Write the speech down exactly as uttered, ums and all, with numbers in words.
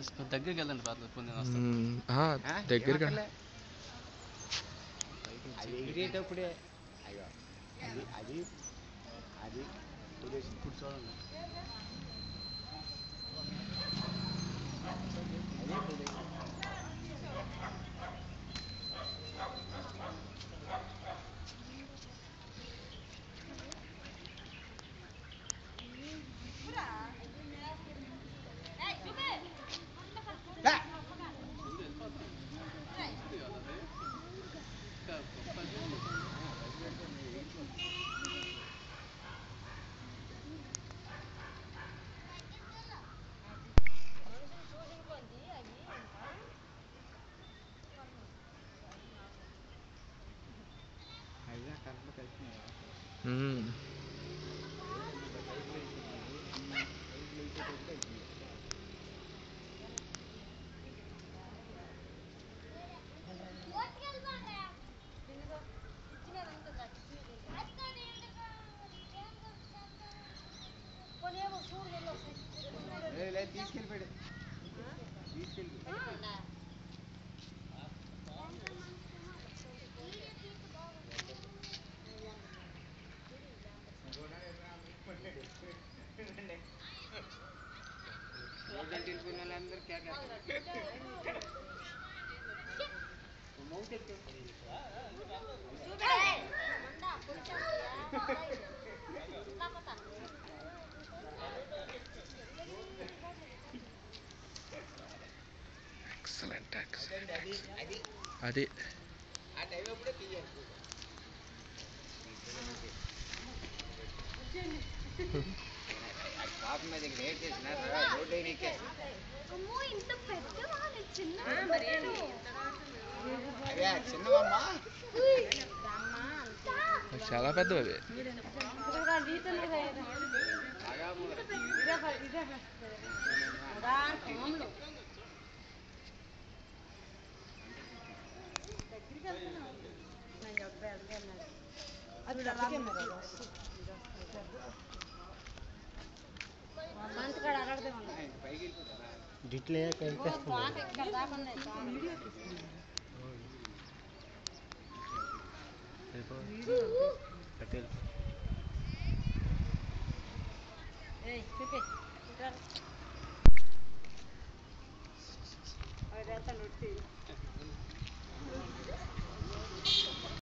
దగ్గరికి వెళ్ళండి పర్లేదు పొందిన దగ్గరగా అది ఎగిరేటప్పుడే అయ్యో అది అది అది ఇప్పుడు చూడండి అదే ఇప్పుడు అయ్యా కరెంట్లో కలిసినాయి తీసుకెళ్ళిపోయాడు తీసుకెళ్ళి ఎక్సలెంట్ అది ఆ టైం ఎప్పుడే తీయాలి పాప మీద లేట్ చేసిన రోడ్డు నీకే అదే చిన్నవమ్మా చాలా పెద్దవి అవి డిట్లే Ahora está